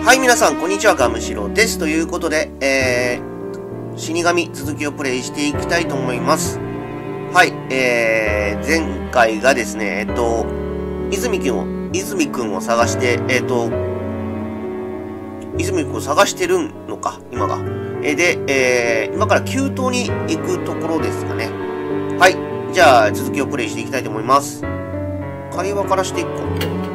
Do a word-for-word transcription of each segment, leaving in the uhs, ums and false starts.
はい、皆さん、こんにちは、ガムシロです。ということで、えー、死神続きをプレイしていきたいと思います。はい、えー、前回がですね、えっと、泉くんを、泉くんを探して、えっと、泉くんを探してるのか、今が。えで、えー、今から急登に行くところですかね。はい、じゃあ、続きをプレイしていきたいと思います。会話からしていくか。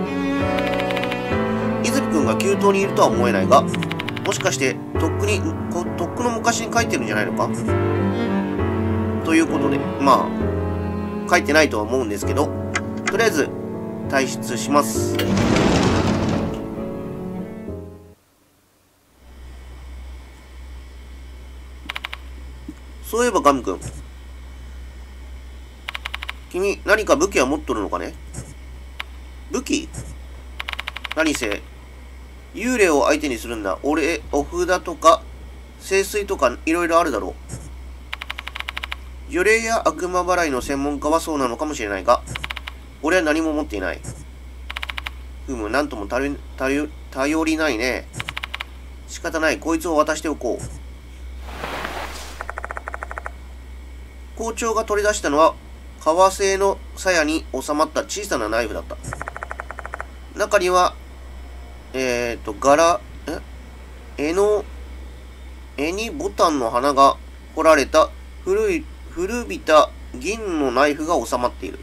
泉くんが急登にいるとは思えないが、もしかして、とっくに、とっくの昔に書いてるんじゃないのかということで、まあ、書いてないとは思うんですけど、とりあえず、退出します。そういえばガムくん。君、何か武器は持っとるのかね？武器？何せ、幽霊を相手にするんだ。俺、お札とか、聖水とか、いろいろあるだろう。呪霊や悪魔払いの専門家はそうなのかもしれないが、俺は何も持っていない。ふむ、なんとも頼り、頼り、頼りないね。仕方ない。こいつを渡しておこう。校長が取り出したのは、革製の鞘に収まった小さなナイフだった。中には、えっと、柄、え絵の、絵にボタンの花が彫られた古い、古びた銀のナイフが収まっている。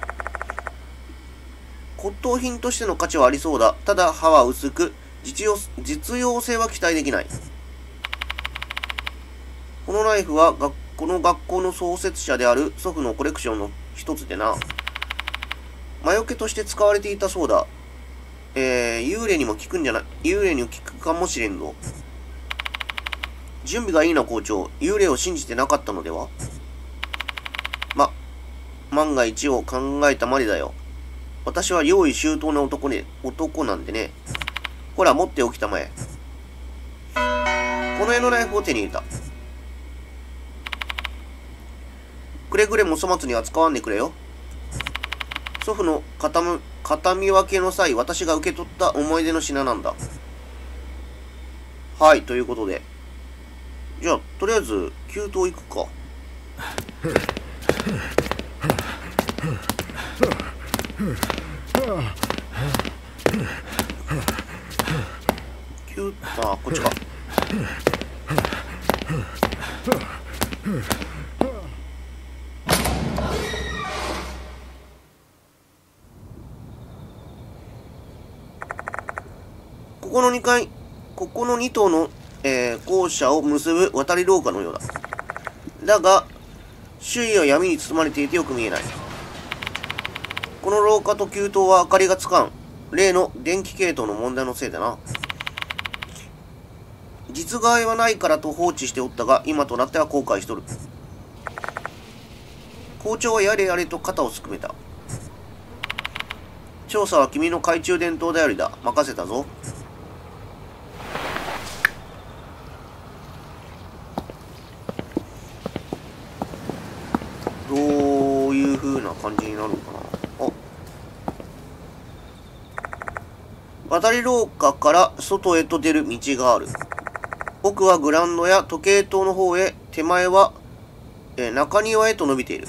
骨董品としての価値はありそうだ。ただ刃は薄く、実用、実用性は期待できない。このナイフは学この学校の創設者である祖父のコレクションの一つでな。魔除けとして使われていたそうだ。えー、幽霊にも効くんじゃない、幽霊にも効くかもしれんぞ。準備がいいな、校長。幽霊を信じてなかったのでは？ま、万が一を考えたまでだよ。私は用意周到な男ね、男なんでね。ほら、持っておきたまえ。この絵のナイフを手に入れた。くれぐれも粗末に扱わんでくれよ。祖父の形む、形見分けの際、私が受け取った思い出の品なんだ。はい、ということで。じゃあ、とりあえず、急登行くか。急、あ、こっちか。ここのにかい、ここのに棟の、えー、校舎を結ぶ渡り廊下のようだ。だが、周囲は闇に包まれていてよく見えない。この廊下と急登は明かりがつかん。例の電気系統の問題のせいだな。実害はないからと放置しておったが、今となっては後悔しとる。校長はやれやれと肩をすくめた。調査は君の懐中電灯頼りだ。任せたぞ。どういう風な感じになるのかな。あ、渡り廊下から外へと出る道がある。奥はグラウンドや時計塔の方へ、手前は、えー、中庭へと伸びている。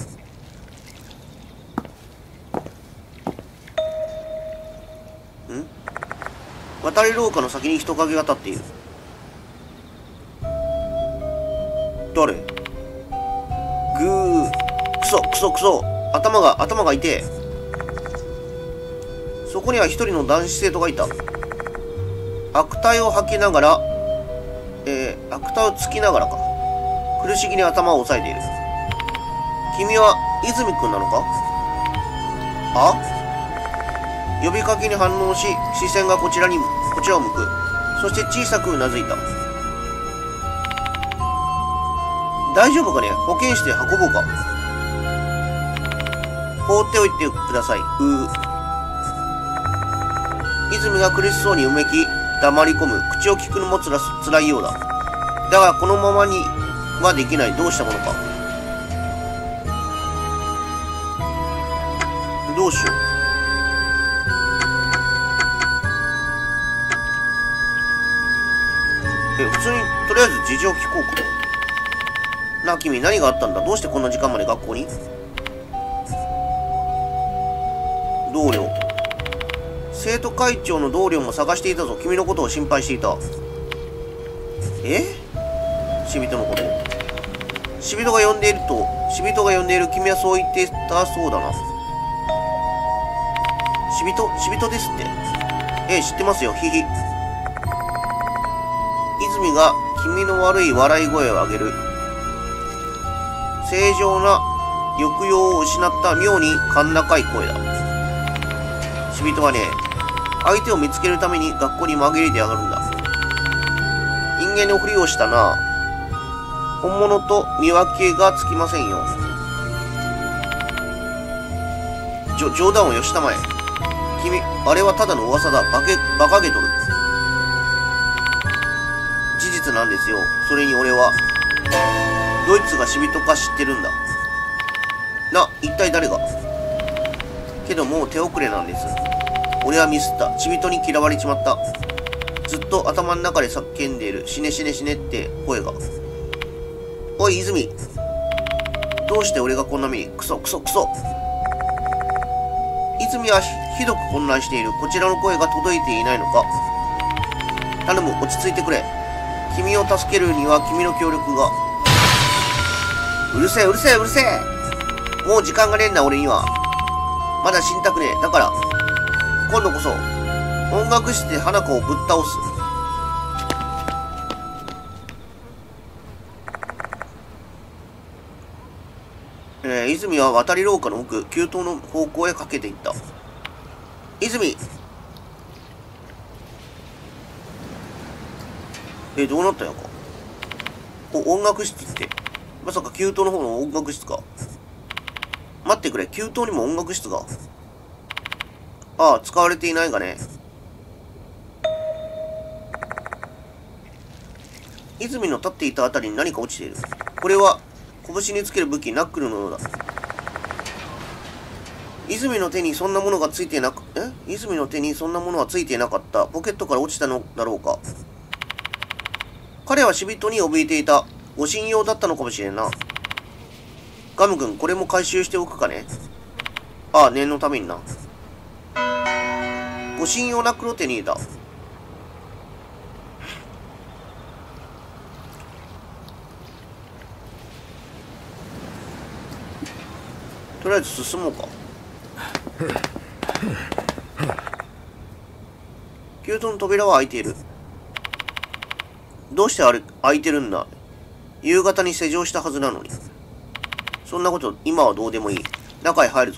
ん？渡り廊下の先に人影が立っている。誰？ぐー。クソクソクソ。頭が、頭が痛え。そこには一人の男子生徒がいた。悪態を吐きながら、えー、悪態をつきながらか。苦しげに頭を押さえている。君は泉くんなのか？あ？呼びかけに反応し、視線がこちらに、こちらを向く。そして小さくうなずいた。大丈夫かね？保健室で運ぼうか。放っておいてください。うー。泉が苦しそうにうめき、黙り込む。口を聞くのもつらす、辛いようだ。だが、このままにはできない。どうしたものか。どうしよう。 え、普通に、とりあえず事情聞こうか。なあ、君、何があったんだ？どうしてこんな時間まで学校に？同僚。生徒会長の同僚も探していたぞ。君のことを心配していた。え？死人のこと。死人が呼んでいると、死人が呼んでいる君はそう言っていたそうだな。死人？死人ですって。ええ、知ってますよ。ひひ。泉が気味の悪い笑い声を上げる。正常な抑揚を失った妙に甲高い声だ。死人はね、相手を見つけるために学校に紛れてやがるんだ。人間のふりをしたな。本物と見分けがつきませんよ。じょ、冗談をよしたまえ。君、あれはただの噂だ。バケ、馬鹿げとる。事実なんですよ。それに俺は、ドイツが死人か知ってるんだ。な、一体誰が？けどもう手遅れなんです。俺はミスった。死人に嫌われちまった。ずっと頭の中で叫んでいる。死ね死ね死ねって声が。おい、泉。どうして俺がこんな目に。クソクソクソ。泉はひどく混乱している。こちらの声が届いていないのか。頼む、落ち着いてくれ。君を助けるには君の協力が。うるせえうるせえうるせえ。もう時間がねえんだ俺には。まだ死にたくねえ。だから今度こそ音楽室で花子をぶっ倒す。えー、泉は渡り廊下の奥、急登の方向へかけていった。泉。えー、どうなったんやか。お、音楽室って。まさか急登の方の音楽室か。待ってくれ、急登にも音楽室が。ああ、使われていないがね。泉の立っていたあたりに何か落ちている。これは拳につける武器ナックルのようだ。泉の手にそんなものがついていなく、え泉の手にそんなものはついていなかった。ポケットから落ちたのだろうか。彼は死人に怯えていた。ご信用だったのかもしれんな。ガム君、これも回収しておくかね。ああ、念のためにな。ご信用ナックルを手に入れた。とりあえず進もうか。急登の扉は開いている。どうしてあれ開いてるんだ。夕方に施錠したはずなのに。そんなこと今はどうでもいい。中へ入るぞ。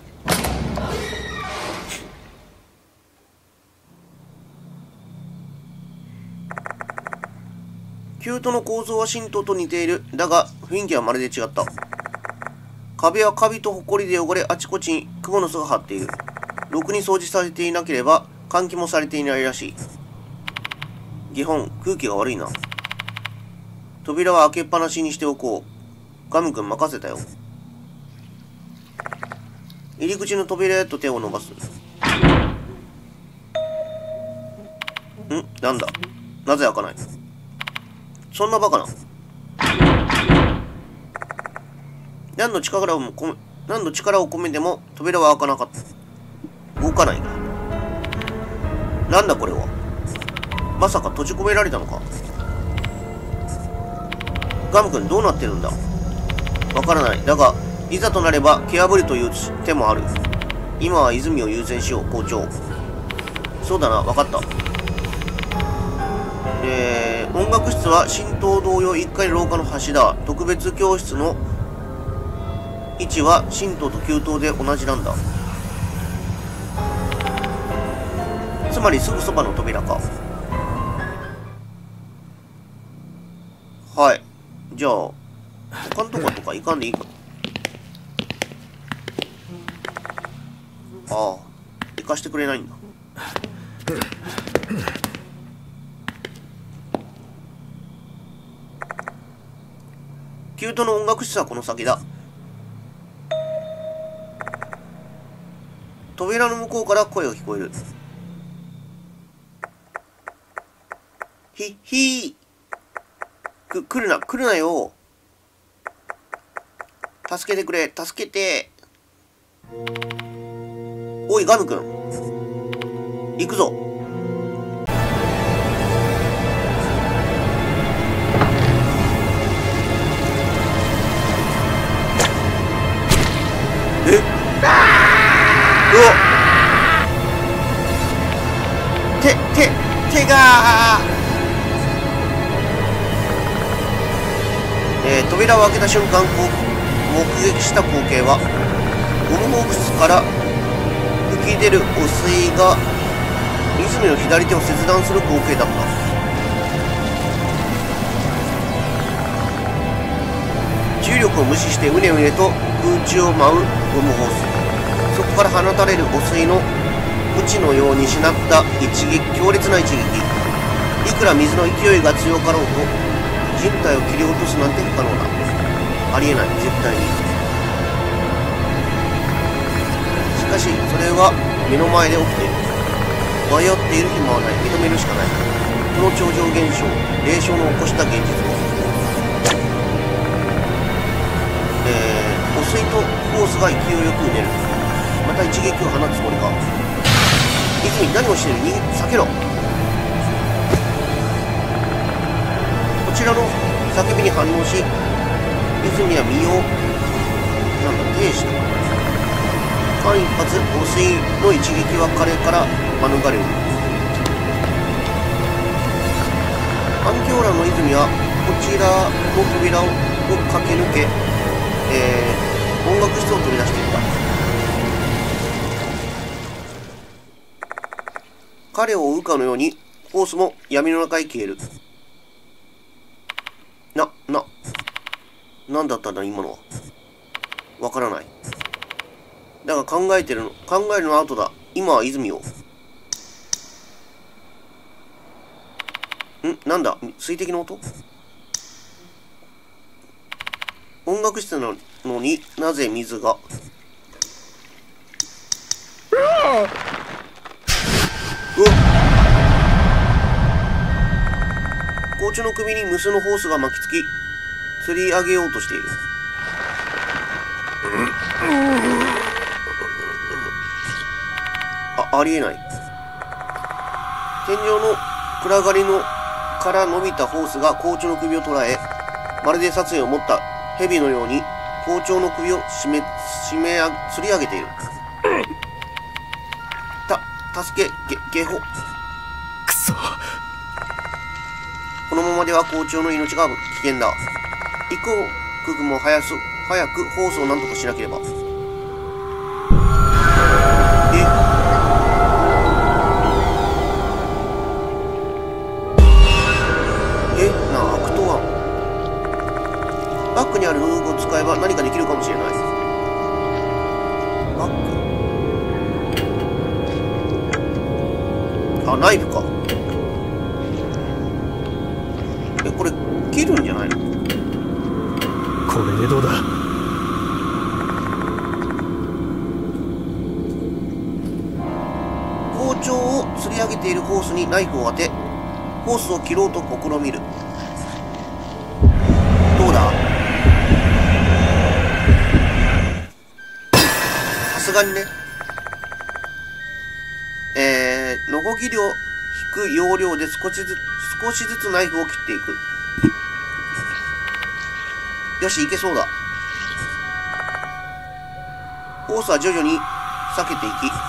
急登の構造は神道と似ている。だが雰囲気はまるで違った。壁はカビとホコリで汚れ、あちこちにクモの巣が張っている。ろくに掃除されていなければ換気もされていないらしい。基本空気が悪いな。扉は開けっぱなしにしておこう。ガム君任せたよ。入り口の扉へと手を伸ばす。ん？なんだ？なぜ開かない？そんなバカな。何の力を込め、何の力を込めても扉は開かなかった。動かない。なんだこれは。まさか閉じ込められたのか。ガム君どうなってるんだ。わからない。だがいざとなれば蹴破るという手もある。今は泉を優先しよう。校長。そうだな、わかった。えー、音楽室は神道同様いっかい廊下の端だ。特別教室の位置は神道と急登で同じなんだ。つまりすぐそばの扉か。はい。じゃあ他のとことか行かんでいいか。ああ、行かしてくれないんだ。キュートの音楽室はこの先だ。扉の向こうから声が聞こえる。ひっひー。 く、来るな、来るなよ。助けてくれ、助けて。おい、ガム君。行くぞ。え？うわ！手、手、手がえー、扉を開けた瞬間、目撃した光景は、ゴムホークスから吹き出る汚水が泉の左手を切断する光景だった。重力を無視してうねうねと空中を舞うゴムホース。そこから放たれる汚水のムチのようにしなった一撃、強烈な一撃。いくら水の勢いが強かろうと人体を切り落とすなんて不可能だ。ありえない、絶対に。しかしそれは目の前で起きている。迷っている暇はない。認めるしかない。この超常現象、霊障の起こした現実を。えー、汚水とホースが勢いよくうねる。また一撃を放つつもりか。泉、何をしている？逃げ、避けろ。こちらの叫びに反応し、泉は身を、なんだ、停止だ。間一髪、汚水の一撃は彼から免れる。環境欄の泉は、こちらの扉を駆け抜け、えー、音楽室を取り出していった。彼を追うかのように、ホースも闇の中へ消える。な、な、なんだったんだ今のは。わからない。だが考えてるの、考えるの後だ。今は泉を。ん、なんだ水滴の音？音楽室なのになぜ水が。うわっ！校長の首に無数のホースが巻きつき、吊り上げようとしている。あ、ありえない。天井の暗がりのから伸びたホースが校長の首を捉え、まるで殺意を持った蛇のように校長の首を締め、締めあ、吊り上げている。た、助け、げ、下法。 くそ。 このままでは校長の命が危険だ。一刻も早す、早くホースを何とかしなければ。え？え？なあ、悪党案。バッグにある道具を使えば何かできるかもしれない。バッグ？あ、ナイフか。え、これ切るんじゃないの？ これでどうだ？ 校長を吊り上げているホースにナイフを当て、ホースを切ろうと試みる。どうだ？さすがにね。えー、ノコギリを引く要領で少しずつ、少しずつナイフを切っていく。よし、いけそうだ。ホースは徐々に避けていき、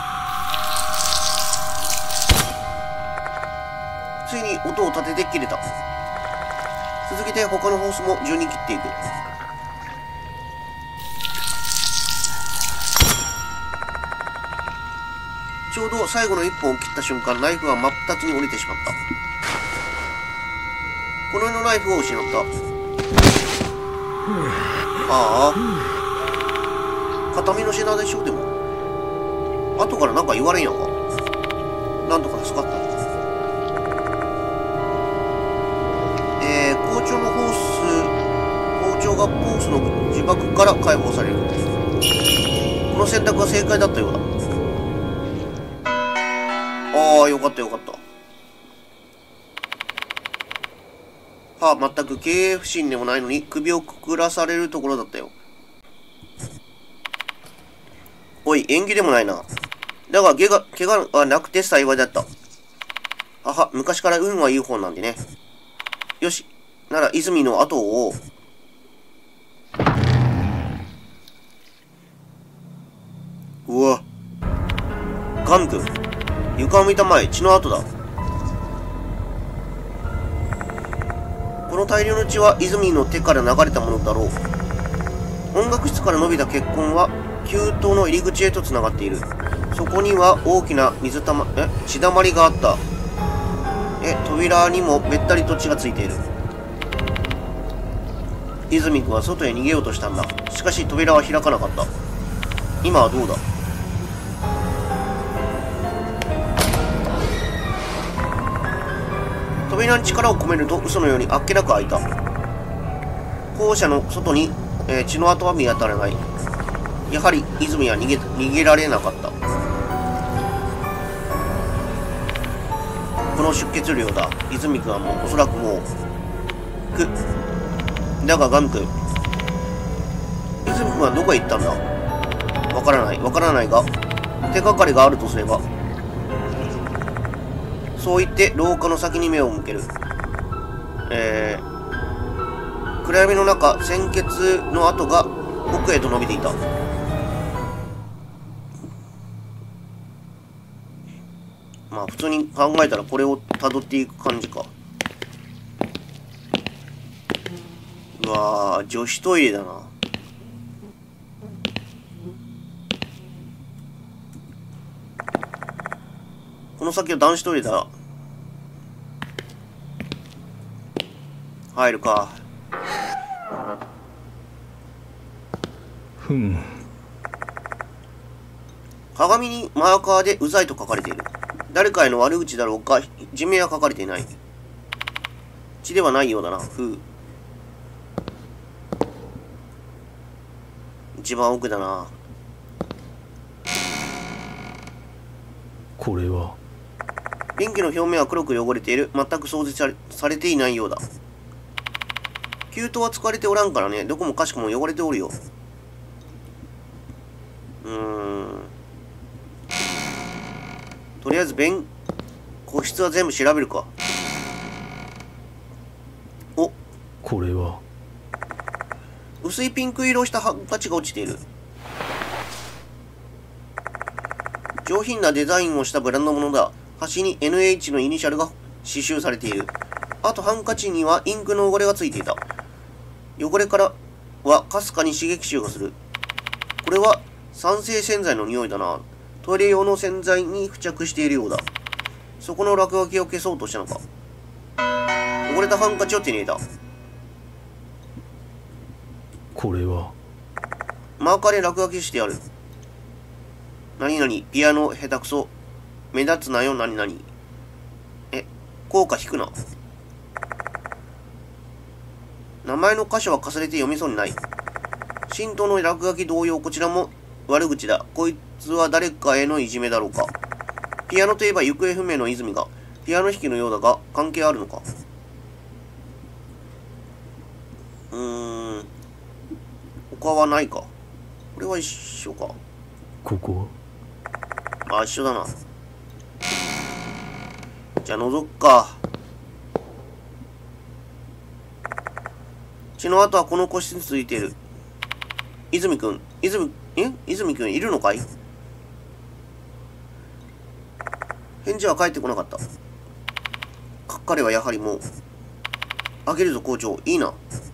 ついに音を立てて切れた。続けて他のホースも順に切っていく。ちょうど最後の一本を切った瞬間、ナイフは真っ二つに折れてしまった。この世のナイフを失った。ああ。形見の品でしょう。でも後からなんか言われんやんか。なんとか助かった。えー、校長のホース、校長がホースの自爆から解放される。この選択は正解だったようだ。ああ、よかったよかった。 はあ、全く経営不振でもないのに首をくくらされるところだったよ。おい、縁起でもないな。だが、怪我、怪我はなくて幸いだった。はは、昔から運はいい方なんでね。よし、なら泉の後を追おう。うわ。ガム君、床を見たまえ、血の跡だ。この大量の血は泉の手から流れたものだろう。音楽室から伸びた血痕は給湯の入り口へとつながっている。そこには大きな水たま、え、血だまりがあった。え、扉にもべったりと血がついている。泉君は外へ逃げようとしたんだ。しかし扉は開かなかった。今はどうだ。扉に力を込めると嘘のようにあっけなく開いた。校舎の外に、えー、血の跡は見当たらない。やはり泉は逃げ、逃げられなかった。この出血量だ。泉君はもうおそらくもうくだがガム君、泉君はどこへ行ったんだ。わからないわからないが手がかりがあるとすれば。そう言って廊下の先に目を向ける。えー、暗闇の中、鮮血の跡が奥へと伸びていた。まあ普通に考えたらこれを辿っていく感じか。うわー、女子トイレだな。この先は男子トイレだ。入るか。 ふん。 鏡にマーカーでうざいと書かれている。誰かへの悪口だろうか、人名は書かれていない。血ではないようだな。ふう。一番奥だな。 これは便器の表面は黒く汚れている。全く掃除され、されていないようだ。給湯は使われておらんからね。どこもかしこも汚れておるよ。うーん。とりあえず便、個室は全部調べるか。お、 これは薄いピンク色をしたハンカチが落ちている。上品なデザインをしたブランド物だ。端に エヌエイチ のイニシャルが刺繍されている。あとハンカチにはインクの汚れがついていた。汚れからはかすかに刺激臭がする。これは酸性洗剤の匂いだな。トイレ用の洗剤に付着しているようだ。そこの落書きを消そうとしたのか。汚れたハンカチを手に入れた。 これはマーカーで落書きしてある。何々、ピアノ下手くそ。目立つなよ、何々。え、効果引くな。名前の箇所はかすれて読みそうにない。神道の落書き同様、こちらも悪口だ。こいつは誰かへのいじめだろうか。ピアノといえば行方不明の泉がピアノ弾きのようだが、関係あるのか。うーん。他はないか。これは一緒か。 ここあ、一緒だな。じゃあ覗くか。血の跡はこの個室に続いている。泉くん、泉、え泉くんいるのかい？返事は返ってこなかった。か彼はやはりもう。あげるぞ校長、いいな。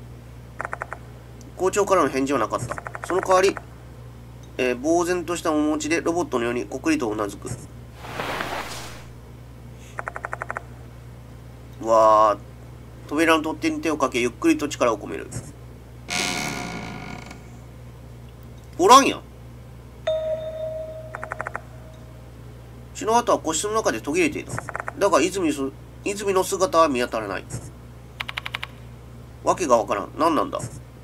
校長からの返事はなかった。その代わり、えー、呆然とした面持ちでロボットのようにこくりとうなずく。うわー、扉の取っ手に手をかけゆっくりと力を込める。おらんやん。血の跡は個室の中で途切れていた。だが泉の、泉の姿は見当たらない。わけがわからん。何なんだ。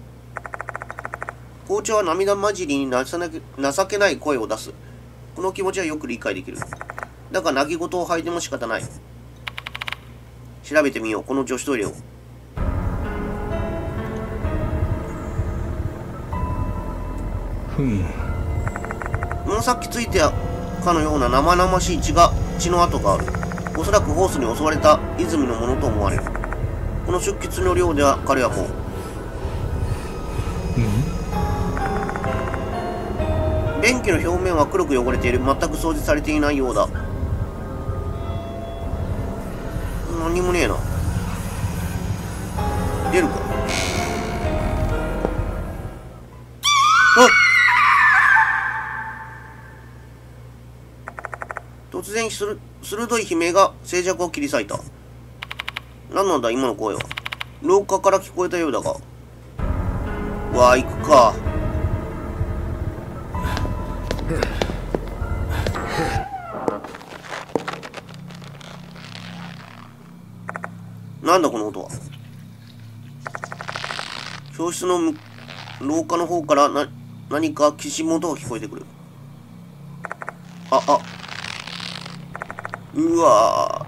校長は涙混じりに情けない声を出す。この気持ちはよく理解できる。だが泣き言を吐いても仕方ない。調べてみよう、この女子トイレを。 ふん。 もうさっきついてたかのような生々しい血が血の跡がある。おそらくホースに襲われた泉のものと思われる。この出血の量では彼はもう便器の表面は黒く汚れている。全く掃除されていないようだ。何もねえな。出るか。あっ、突然する鋭い悲鳴が静寂を切り裂いた。何なんだ今の声は。廊下から聞こえたようだが。わあ、行くか。なんだこの音は。教室の廊下の方からな何かきしむ音が聞こえてくる。あ、あ。うわ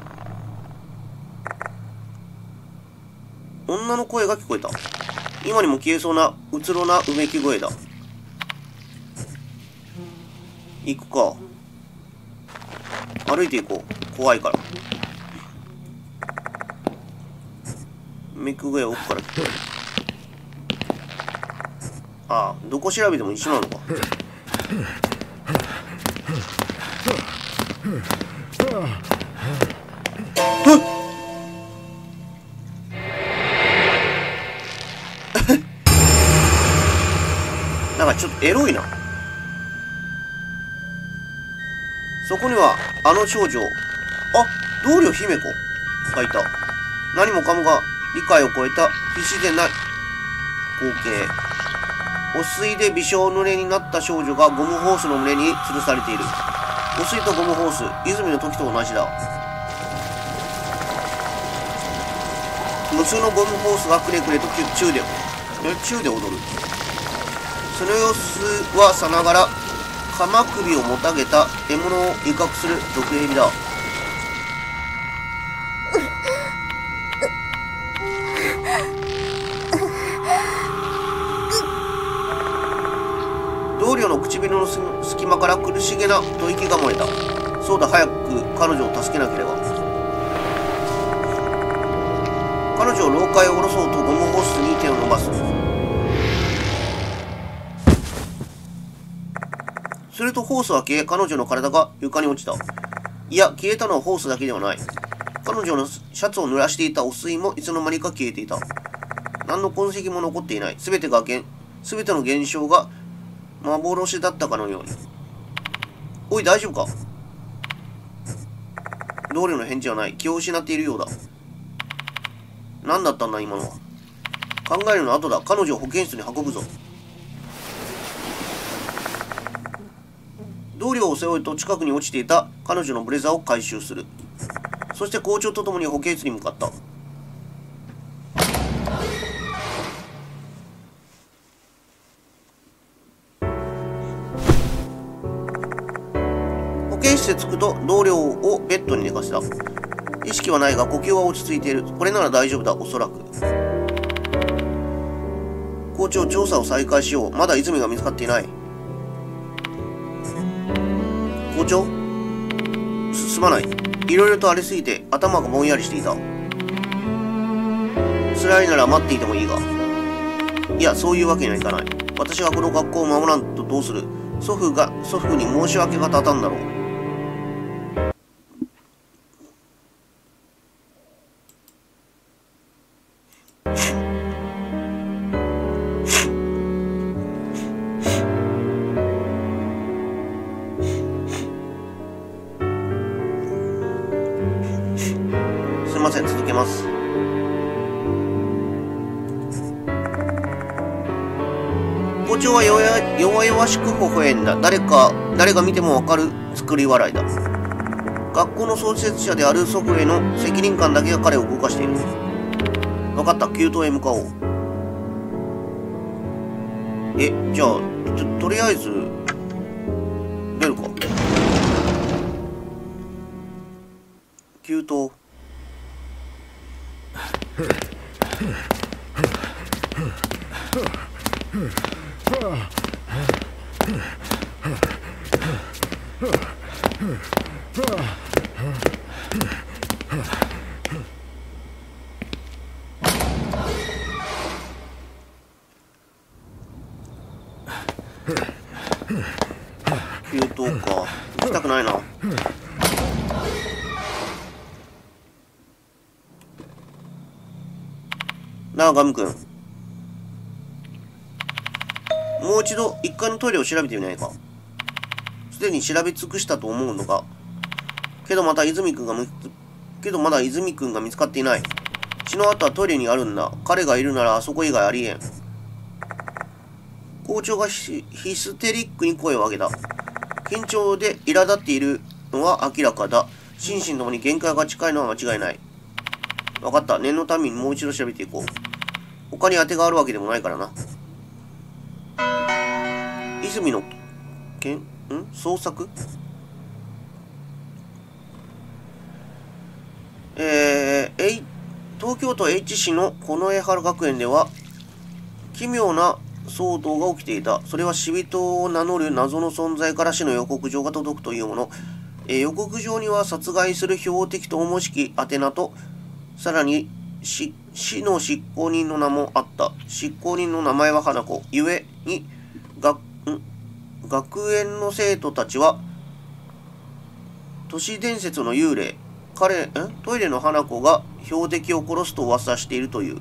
ぁ。女の声が聞こえた。今にも消えそうなうつろなうめき声だ。行くか。歩いて行こう。怖いから。うめき声は奥から聞こえる。ああ、どこ調べても一緒なのか。なんかちょっとエロいな。そこにはあの少女、あ、同僚姫子がいた。何もかもが理解を超えた不自然な光景。汚水でびしょ濡れになった少女がゴムホースの群れに吊るされている。汚水とゴムホース、泉の時と同じだ。無数のゴムホースがくれくれと宙で宙で踊る。その様子はさながら鎌首をもたげた獲物を威嚇する毒蛇だ。同僚の唇の隙間から苦しげな吐息が漏れた。そうだ、早く彼女を助けなければ。彼女を廊下へ下ろそうとゴムホースに手を伸ばす。するとホースは消え、彼女の体が床に落ちた。いや、消えたのはホースだけではない。彼女のシャツを濡らしていた汚水もいつの間にか消えていた。何の痕跡も残っていない。すべてが現、すべての現象が幻だったかのように。おい、大丈夫か。同僚の返事はない。気を失っているようだ。何だったんだ今のは。考えるの後だ。彼女を保健室に運ぶぞ。同僚を背負うと近くに落ちていた彼女のブレザーを回収する。そして校長と共に保健室に向かった。保健室で着くと同僚をベッドに寝かせた。意識はないが呼吸は落ち着いている。これなら大丈夫だ、おそらく。校長、調査を再開しよう。まだ泉が見つかっていない。校長、す、すまない。いろいろと荒れすぎて頭がぼんやりしていた。辛いなら待っていてもいいが。いや、そういうわけにはいかない。私がこの学校を守らんとどうする。祖父が、祖父に申し訳が立たんだろう。すいません、続けます。校長は弱々弱々しく微笑んだ。誰か、誰が見てもわかる作り笑いだ。学校の創設者である祖父への責任感だけが彼を動かしている。分かった、給湯へ向かおう。え、じゃあ、と、とりあえず、出るか。給湯。 給湯か。行きたくないな。なあガム君、もう一度一階のトイレを調べてみないか。すでに調べ尽くしたと思うのか。けどまた泉君がむけどまだ泉君が見つかっていない。血の跡はトイレにあるんだ。彼がいるならあそこ以外ありえん。校長がヒステリックに声を上げた。緊張で苛立っているのは明らかだ。心身ともに限界が近いのは間違いない。分かった。念のためにもう一度調べていこう。他に当てがあるわけでもないからな。泉のけんん捜索。えー、えい東京都 H 市の近衛原学園では奇妙な騒動が起きていた。それは死人を名乗る謎の存在から死の予告状が届くというもの。えー、予告状には殺害する標的と重しき宛名と、さらに死死の執行人の名もあった。執行人の名前は花子。ゆえに学ん学園の生徒たちは都市伝説の幽霊、彼んトイレの花子が標的を殺すと噂しているという。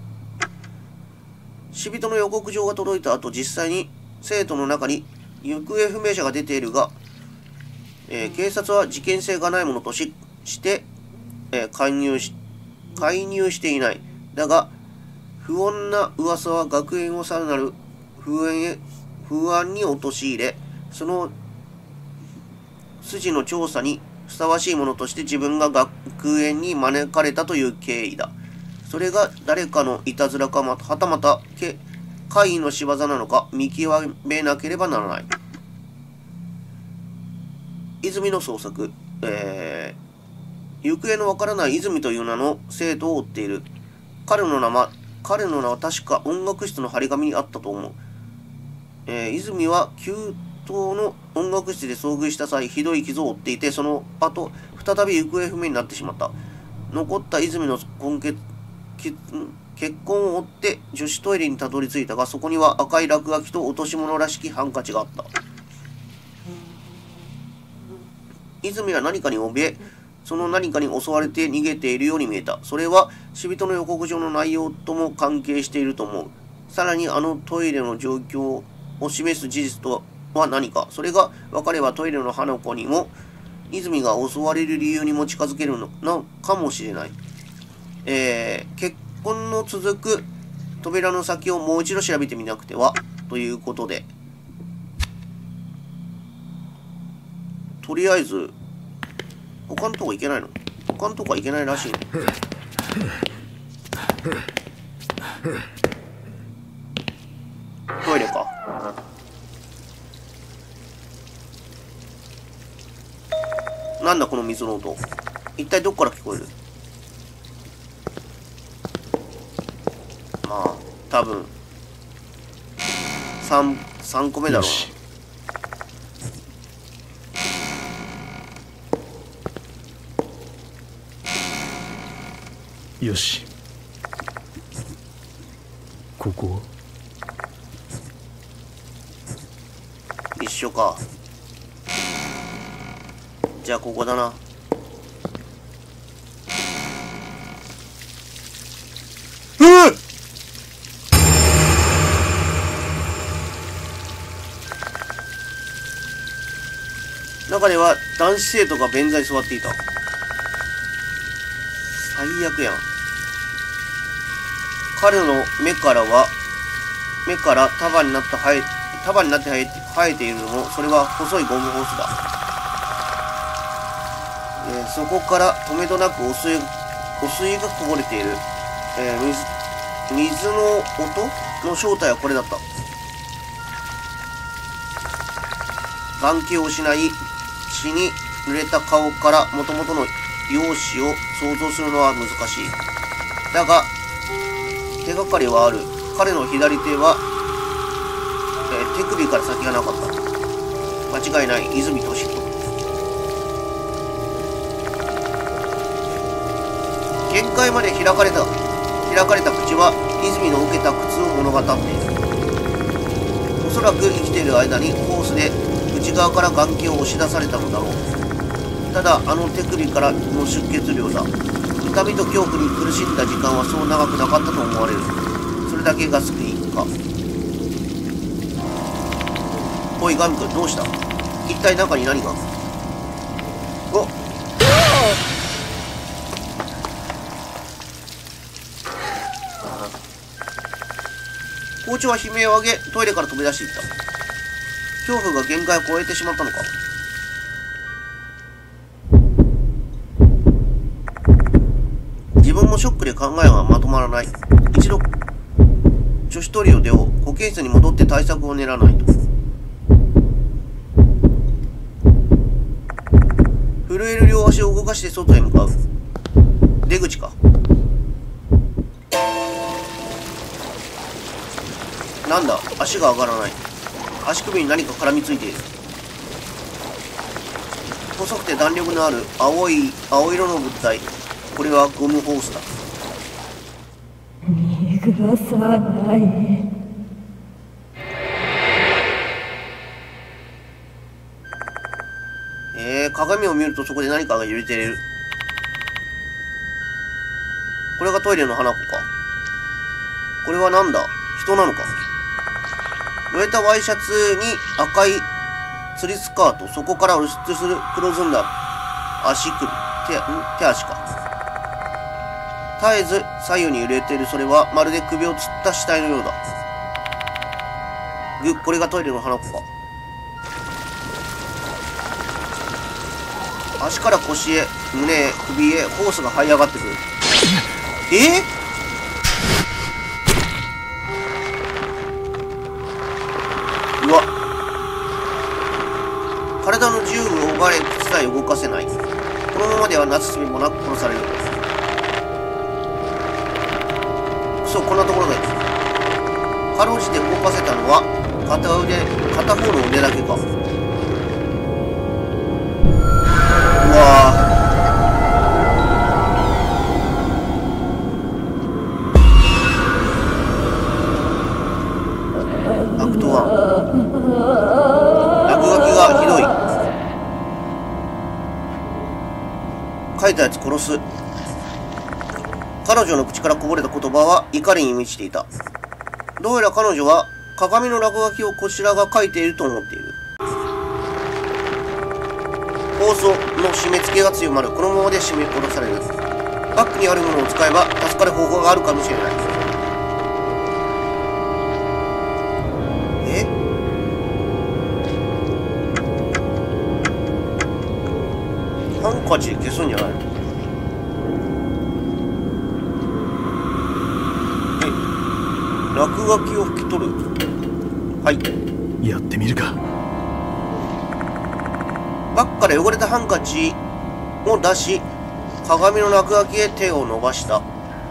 死人の予告状が届いた後、実際に生徒の中に行方不明者が出ているが、えー、警察は事件性がないものと し, して、えー、介入し介入していない。だが不穏な噂は学園をさらなる不安へ不安に陥れ、その筋の調査にふさわしいものとして自分が学園に招かれたという経緯だ。それが誰かのいたずらか、またはたまた怪異の仕業なのか見極めなければならない。泉の捜索、えー、行方のわからない泉という名の生徒を追っている。彼の名は彼の名は確か音楽室の張り紙にあったと思う。えー、泉は旧東の音楽室で遭遇した際、ひどい傷を負っていて、その後再び行方不明になってしまった。残った泉の根血結婚を追って女子トイレにたどり着いたが、そこには赤い落書きと落とし物らしきハンカチがあった。泉は何かに怯え、その何かに襲われて逃げているように見えた。それは死人の予告状の内容とも関係していると思う。さらにあのトイレの状況を示す事実とは何か。それが分かればトイレの花子にも泉が襲われる理由にも近づけるのなかもしれない。えー、結婚の続く扉の先をもう一度調べてみなくてはということで、とりあえず他のとこ行けないの？他のとこは行けないらしいね。トイレか。なんだこの水の音。一体どこから聞こえる？まあ多分三三個目だろうな。 よし、ここは一緒か。じゃあここだな。うっ！中では男子生徒が便座に座っていた。最悪やん。彼の目からは目から束になった生え束になって生えて生えているのも、それは細いゴムホースだ。えー、そこからとめどなくお水お水がこぼれている。えー、水水の音の正体はこれだった。眼球を失い血に濡れた顔から元々の容姿を想像するのは難しい。だが手がかりはある。彼の左手は、えー、 手首から先がなかった。間違いない、泉俊彦。限界まで開かれた開かれた口は泉の受けた苦痛を物語っている。おそらく生きている間にホースで内側から眼球を押し出されたのだろう。ただあの手首からの出血量だ。痛みと恐怖に苦しんだ時間はそう長くなかったと思われる。それだけが救いか。おいガミ君、どうした？一体中に何が？おっ、校長は悲鳴を上げトイレから飛び出していった。恐怖が限界を超えてしまったのか。自分もショックで考えがまとまらない。一度女子トイレを出よう。保健室に戻って対策を練らないと。震える両足を動かして外へ向かう。出口か。なんだ、足が上がらない。足首に何か絡みついている。細くて弾力のある青い青色の物体。これはゴムホースだ。 逃がさない。 えー、鏡を見るとそこで何かが揺れている。これがトイレの花子か。これはなんだ、人なのか。濡れたワイシャツに赤い釣りスカート、そこから露出する黒ずんだ足首、手、ん手足か。絶えず左右に揺れている。それはまるで首をつった死体のようだ。ぐ、これがトイレの花子か。足から腰へ、胸へ、首へ、ホースが這い上がってくる。えーうわ、体の自由を奪われ、口さえ動かせない。このままではなすすべもなく殺される。くそ、こんなところでかろうじて動かせたのは片腕、片方の腕だけか。うわアクトワン。落書きがひどい。書いたやつ殺す。彼女の口からこぼれた言葉は怒りに満ちていた。どうやら彼女は鏡の落書きをこちらが書いていると思っている。放送の締め付けが強まる。このままで締め殺される。バッグにあるものを使えば助かる方法があるかもしれない。え？ハンカチで消すんじゃないの？え、落書きを拭き取る。はい。 やってみるか。 バッグから汚れたハンカチを出し、鏡の落書きへ手を伸ばした。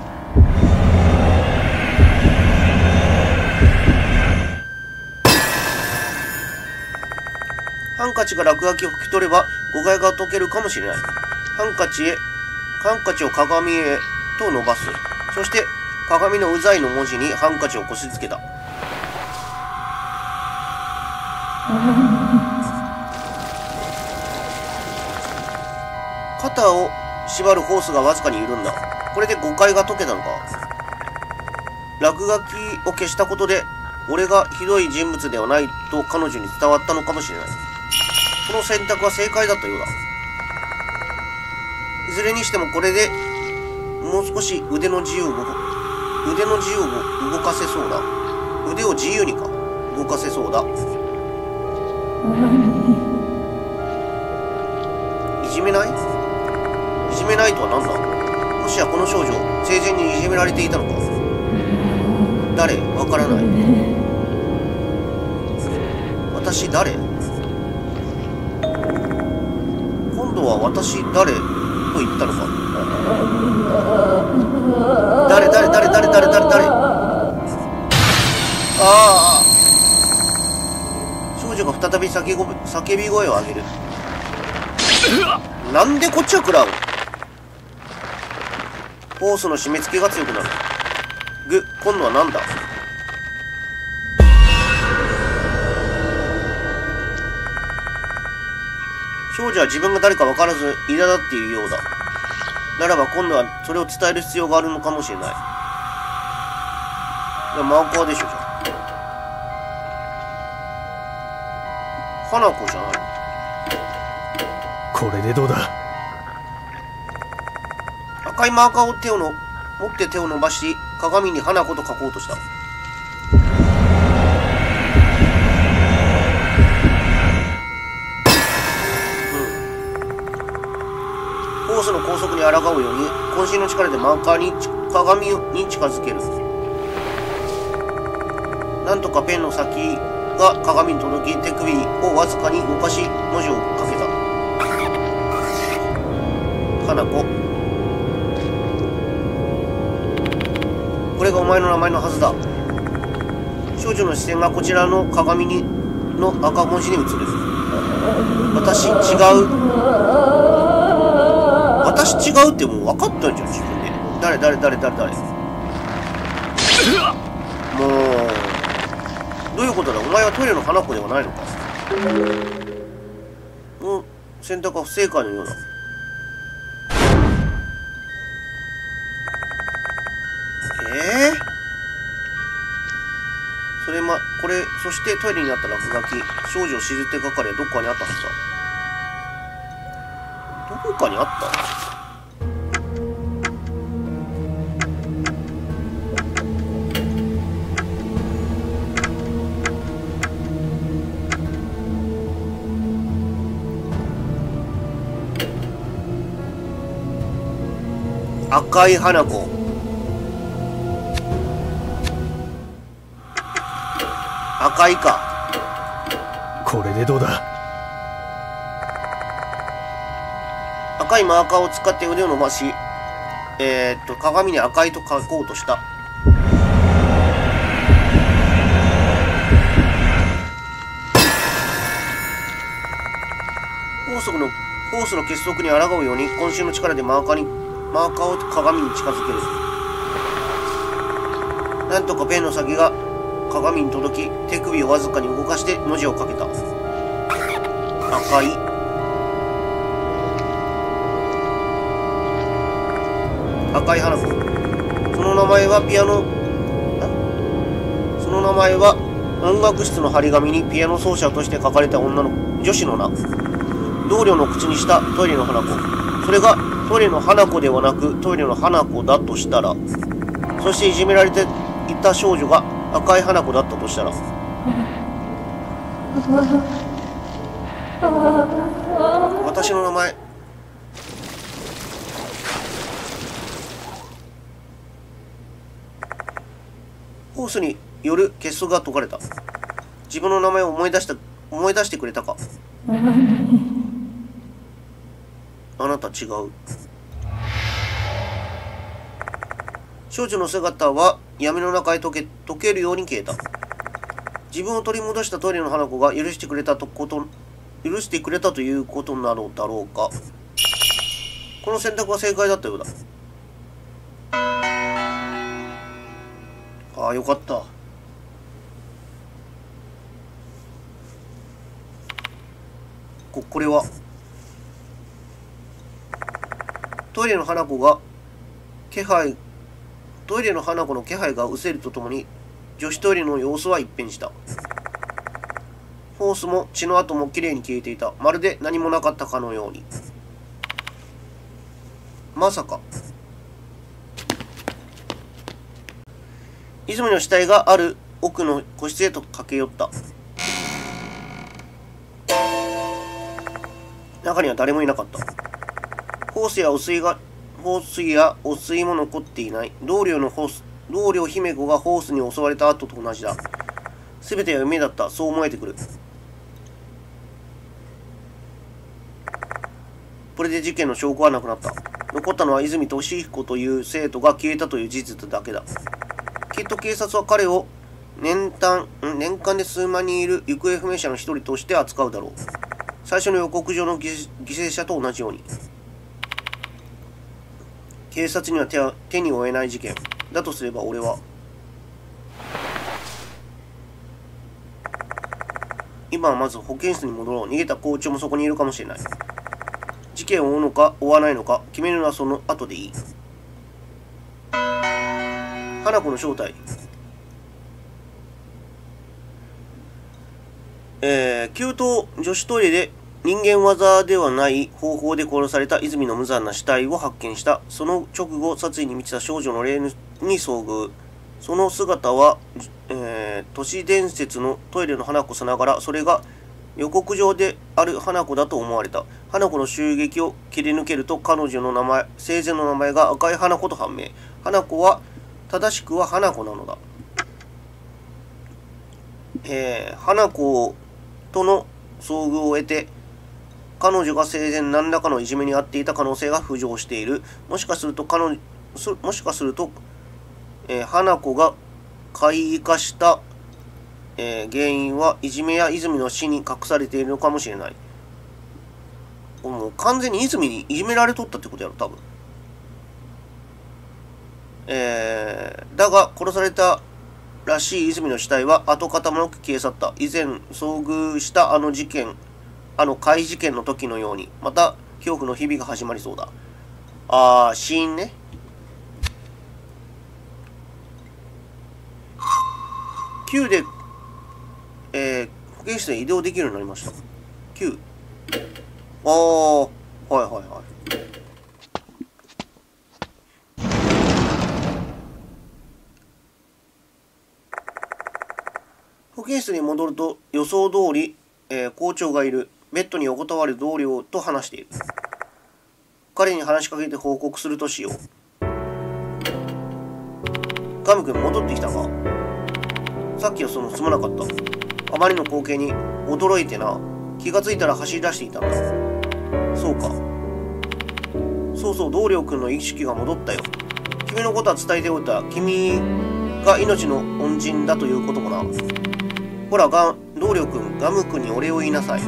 ハンカチが落書きを拭き取れば誤解が解けるかもしれない。ハンカチへ、ハンカチを鏡へと伸ばす。そして鏡のうざいの文字にハンカチをこすりつけた。肩を縛るホースがわずかに緩んだ。これで誤解が解けたのか。落書きを消したことで俺がひどい人物ではないと彼女に伝わったのかもしれない。その選択は正解だったようだ。いずれにしてもこれでもう少し腕の自由を腕の自由を動かせそうだ。腕を自由にか動かせそうだ。いじめない？いじめないとは何だ？もしやこの少女生前にいじめられていたのか。誰？わからない。私誰？今度は私誰と言ったのか。誰誰誰誰誰誰誰。ああ、 再び叫ご叫び声を上げる。なんでこっちは食らう？ホースの締め付けが強くなる。ぐ、今度はなんだ？少女は自分が誰か分からず苛立っているようだ。ならば今度はそれを伝える必要があるのかもしれない。いや、マーカーでしょ、じゃあ。花子じゃない。 これでどうだ。 赤いマーカーを手をの持って手を伸ばし、鏡に花子と書こうとした。ホースの高速に抗うように渾身の力でマーカーに鏡に近づける。なんとかペンの先が鏡に届き、手首をわずかに動かし文字を書けた。花子、これがお前の名前のはずだ。少女の視線がこちらの鏡にの赤文字に映る。私違う。私違うってもう分かったんじゃん、自分で。誰誰誰誰誰もう、どういうことだ。お前はトイレの花子ではないのか。もう選択は不正解のようだ。ええー、それまこれそしてトイレにあった落書き、少女しずって係はどこかにあったはずだ。どこかにあった。赤い花子。赤いか。 これでどうだ。 赤いマーカーを使って腕を伸ばし、えー、っと鏡に赤いと書こうとした。ホースのホースの結束に抗うように渾身の力でマーカーにマーカーを鏡に近づける。なんとかペンの先が鏡に届き、手首をわずかに動かして文字を書けた。赤い。赤い花子。その名前はピアノ、その名前は音楽室の張り紙にピアノ奏者として書かれた女の女子の名。同僚の口にしたトイレの花子。それがトイレの花子ではなくトイレの花子だとしたら、そしていじめられていた少女が赤い花子だったとしたら、私の名前。ホースによる結束が解かれた。自分の名前を思い出した思い出してくれたか。あなた違う。少女の姿は闇の中へ溶け、溶けるように消えた。自分を取り戻したトイレの花子が許してくれたとこと、許してくれたということなのだろうか。この選択は正解だったようだ。ああ、よかった。こ、これはトイレの花子が気配トイレの花子の気配が失せるとともに女子トイレの様子は一変した。ホースも血の跡もきれいに消えていた。まるで何もなかったかのように。まさか泉の死体がある奥の個室へと駆け寄った。中には誰もいなかった。ホースやお水がホースやお水も残っていない。同僚のホース同僚姫子がホースに襲われた後と同じだ。すべては夢だった。そう思えてくる。これで事件の証拠はなくなった。残ったのは泉俊彦という生徒が消えたという事実だけだ。きっと警察は彼を年単、年間で数万人いる行方不明者の一人として扱うだろう。最初の予告状の犠牲者と同じように。警察には 手, 手に負えない事件。だとすれば俺は。今はまず保健室に戻ろう。逃げた校長もそこにいるかもしれない。事件を追うのか追わないのか決めるのはその後でいい。花子の正体。えー、給湯女子トイレで人間技ではない方法で殺された泉の無残な死体を発見した。その直後、殺意に満ちた少女の霊に遭遇。その姿は、えー、都市伝説のトイレの花子さながら、それが予告状である花子だと思われた。花子の襲撃を切り抜けると、彼女の名前、生前の名前が赤い花子と判明。花子は、正しくは花子なのだ。えー、花子との遭遇を得て、彼女が生前何らかのいじめに遭っていた可能性が浮上している。もしかすると彼女、もしかすると、えー、花子が怪異化した、えー、原因はいじめや泉の死に隠されているのかもしれない。もう完全に泉にいじめられとったってことやろ、多分。えー、だが殺されたらしい泉の死体は跡形もなく消え去った。以前遭遇したあの事件、あの怪事件の時のように、また恐怖の日々が始まりそうだ。あー、死因ね。きゅうで、えー、保健室で移動できるようになりました。きゅう。あー、はいはいはい。保健室に戻ると予想通り、えー、校長がいる。ベッドに横たわる同僚と話している。彼に話しかけて報告するとしよう。ガム君戻ってきたか。さっきはそのすまなかった。あまりの光景に驚いてな。気がついたら走り出していたんだ。そうか。そうそう、同僚君の意識が戻ったよ。君のことは伝えておいた。君が命の恩人だということもな。ほら、が同僚君、ガム君にお礼を言いなさい。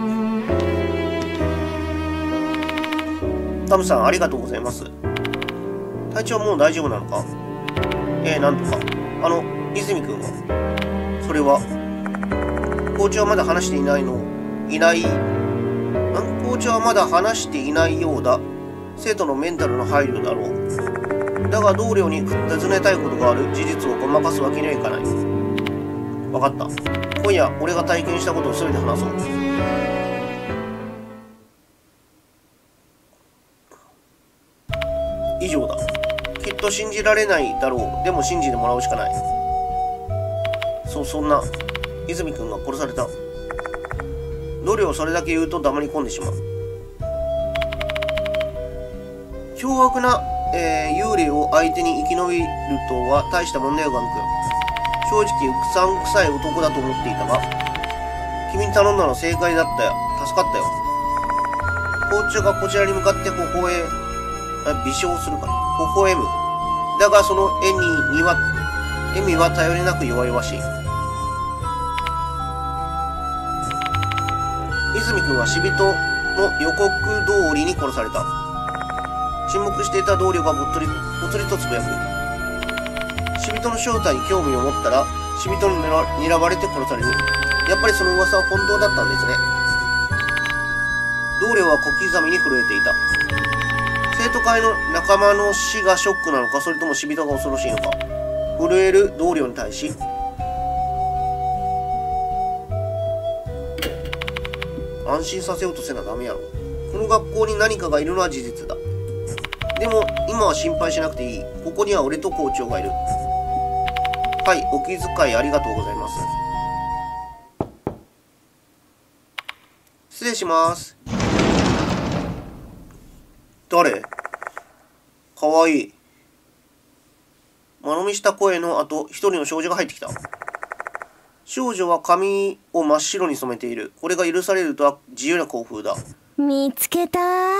タムさん、ありがとうございます。体調はもう大丈夫なのか。えー、なんとか。あの、泉君はそれは、校長はまだ話していないの、いない、ん校長はまだ話していないようだ。生徒のメンタルの配慮だろう。だが同僚に尋ねたいことがある。事実をごまかすわけにはいかない。わかった。今夜、俺が体験したことを全て話そう。以上だ。きっと信じられないだろう。でも信じてもらうしかない。そ、そんな、泉君が殺された。同僚をそれだけ言うと黙り込んでしまう。凶悪な、えー、幽霊を相手に生き延びるとは大したもんだよ、ガム君。正直、うさんくさい男だと思っていたが、君に頼んだのは正解だったよ。助かったよ。校長がこちらに向かって微笑、微笑するかな。微笑む。だがその笑みには、笑みは頼りなく弱々しい。泉君は死人の予告通りに殺された。沈黙していた同僚がぼっとり、ぼつりとつぶやく。死人の正体に興味を持ったら、死人に睨まれて殺される。やっぱりその噂は本当だったんですね。同僚は小刻みに震えていた。生徒会の仲間の死がショックなのか、それとも死人が恐ろしいのか。震える同僚に対し、安心させようとせなダメやろ。この学校に何かがいるのは事実だ。でも今は心配しなくていい。ここには俺と校長がいる。はい、お気遣いありがとうございます。失礼します。誰？かわいい。間延びした声の後、一人の少女が入ってきた。少女は髪を真っ白に染めている。これが許されるとは自由な校風だ。 見つけた。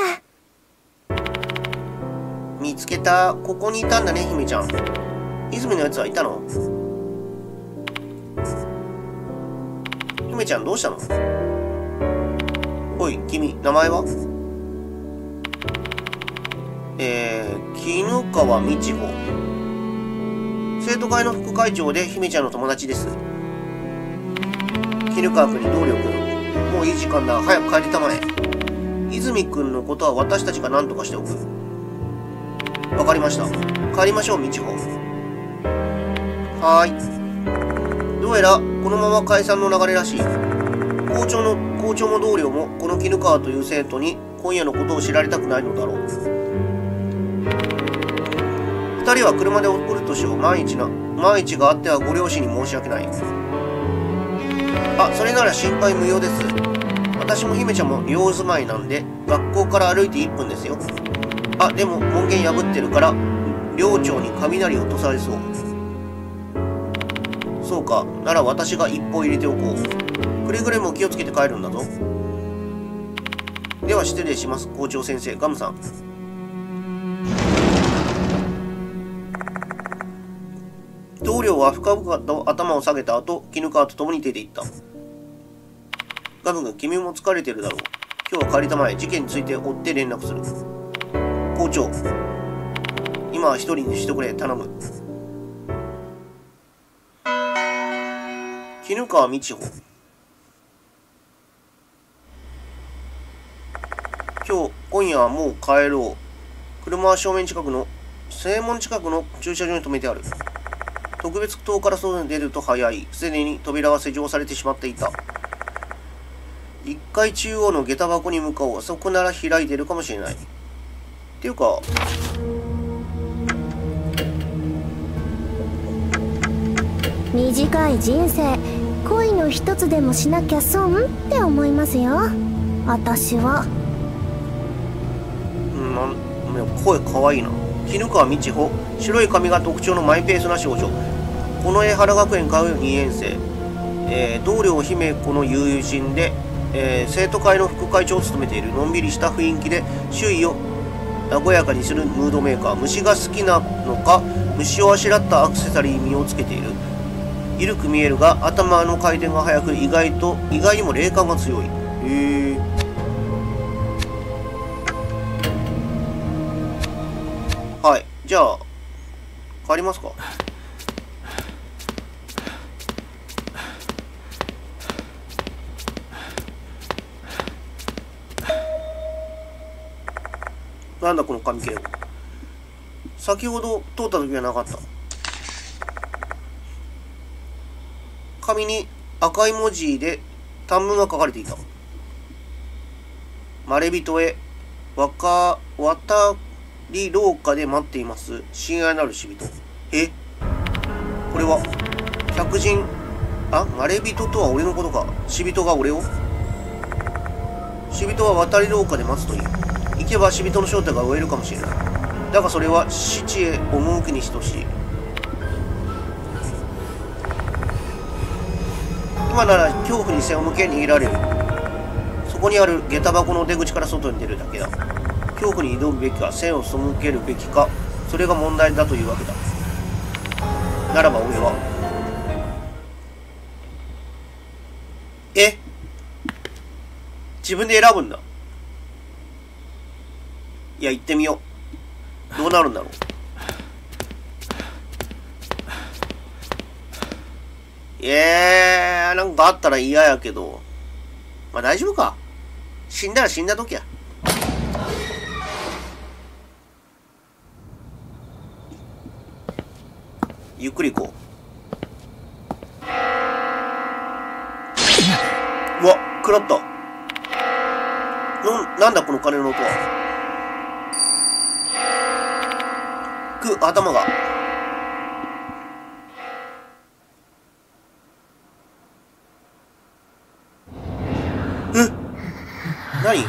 見つけた。ここにいたんだね、姫ちゃん。泉のやつはいたの？ 姫ちゃんどうしたの？おい、君、名前は？えー、絹川美智子。生徒会の副会長で姫ちゃんの友達です。絹川君に同僚君、もういい時間だ。早く帰りたまえ。泉君のことは私たちが何とかしておく。わかりました。帰りましょう、美智子。はーい。どうやら、このまま解散の流れらしい。校長の、校長も同僚も、この絹川という生徒に、今夜のことを知られたくないのだろう。二人は車で送るとしよう。万一な、万一があってはご両親に申し訳ない。あ、それなら心配無用です。私も姫ちゃんも寮住まいなんで、学校から歩いていっぷんですよ。あ、でも門限破ってるから、寮長に雷を落とされそう。そうか、なら私が一歩入れておこう。くれぐれも気をつけて帰るんだぞ。では失礼します、校長先生、ガムさん。同僚は深々と頭を下げた後、絹川と共に出て行った。ガム君、君も疲れてるだろう。今日は帰りたまえ。事件について追って連絡する。校長、今は一人にしてくれ、頼む。絹川美智子。今日、今夜はもう帰ろう。車は正面近くの、正門近くの駐車場に止めてある。特別棟から外に出ると早い。すでに扉は施錠されてしまっていた。一階中央の下駄箱に向かおう。そこなら開いているかもしれない。っていうか、 短い人生、恋の一つでもしなきゃ損って思いますよ。私は。 なん、声かわいいな。絹川美智子。白い髪が特徴のマイペースな少女。この江原学園通うにねん生。えー、同僚姫子の友人で、えー、生徒会の副会長を務めている。のんびりした雰囲気で周囲を和やかにするムードメーカー。虫が好きなのか、虫をあしらったアクセサリーに身をつけている。緩く見えるが頭の回転が速く、意外と意外にも霊感が強い。へえ。はい、じゃあ帰りますか。なんだこの紙切れ。先ほど通った時はなかった。紙に赤い文字で短文が書かれていた。まれびとへ、わか、渡り廊下で待っています。親愛なる死人。え？これは、客人、あ、まれびととは俺のことか。死人が俺を？死人は渡り廊下で待つという。行けば死人の正体が追えるかもしれない。だがそれは死地へ赴くに等しい。今なら恐怖に背を向け逃げられる。そこにある下駄箱の出口から外に出るだけだ。恐怖に挑むべきか、背を背けるべきか、それが問題だというわけだ。ならば俺は、え？自分で選ぶんだ。いや、行ってみよう。どうなるんだろう。いやー、なんかあったら嫌やけど。まあ大丈夫か。死んだら死んだ時や。ゆっくり行こう。うわ、食らった。な、なんだこの鐘の音は。く、頭が。え？何？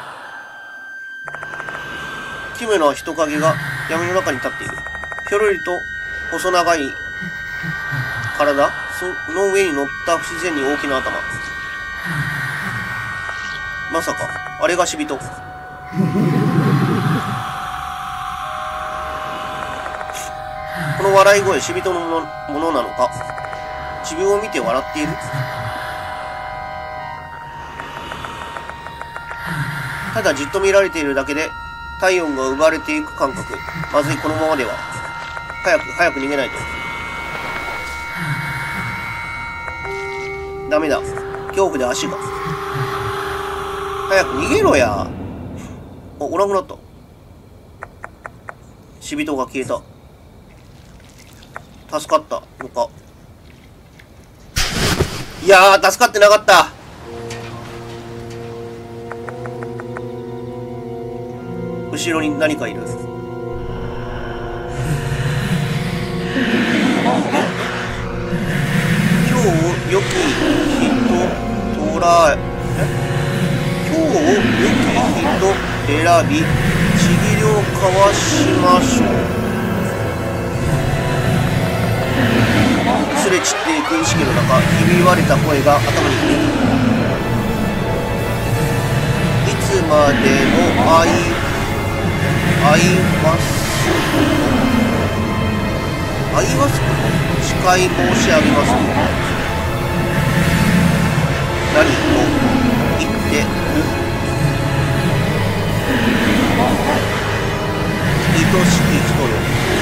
奇妙な人影が闇の中に立っている。ひょろりと細長い体、その上に乗った不自然に大きな頭。まさか、あれが死人。この笑い声、死人のもの、ものなのか。自分を見て笑っている。 ただじっと見られているだけで体温が奪われていく感覚。まずい、このままでは。早く、早く逃げないと。ダメだ。恐怖で足が。早く逃げろや。お、おらんくなった。死人が消えた。助かったのか。いやー、助かってなかった。後ろに何かいる。今日良き人とらえ今日良き人選びちぎりを交わしましょう。すれ散っていく意識の中、ひび割れた声が頭に響く。いつまでも愛愛ます愛ます誓い申し上げます。何と言ってる。愛しき人よ。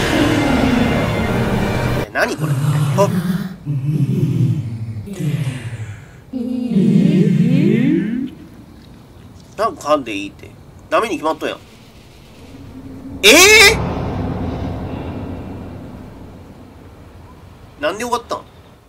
え、何これ。あっ、なんか噛んでいいってダメに決まったやん。ええー、なんでよかったん。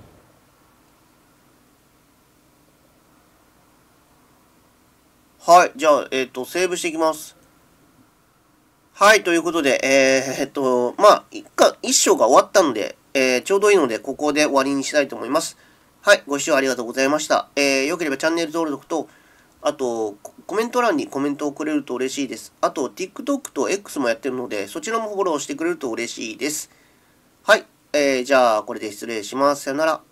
はい、じゃあ、えっと、セーブしていきます。はい、ということで、えー、えっと、まあ、一か、一章が終わったので、えー、ちょうどいいので、ここで終わりにしたいと思います。はい、ご視聴ありがとうございました。えー、よければチャンネル登録と、あと、コメント欄にコメントをくれると嬉しいです。あと、TikTok と X もやってるので、そちらもフォローしてくれると嬉しいです。はい、えー、じゃあ、これで失礼します。さよなら。